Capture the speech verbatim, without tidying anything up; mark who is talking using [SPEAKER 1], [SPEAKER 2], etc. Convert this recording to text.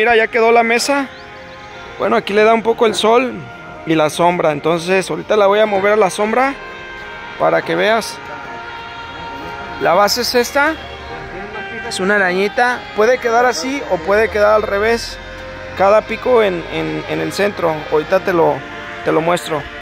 [SPEAKER 1] Mira, ya quedó la mesa. Bueno, aquí le da un poco el sol y la sombra. Entonces ahorita la voy a mover a la sombra para que veas. La base es esta. Es una arañita. Puede quedar así o puede quedar al revés. Cada pico en, en, en el centro. Ahorita te lo, te lo muestro.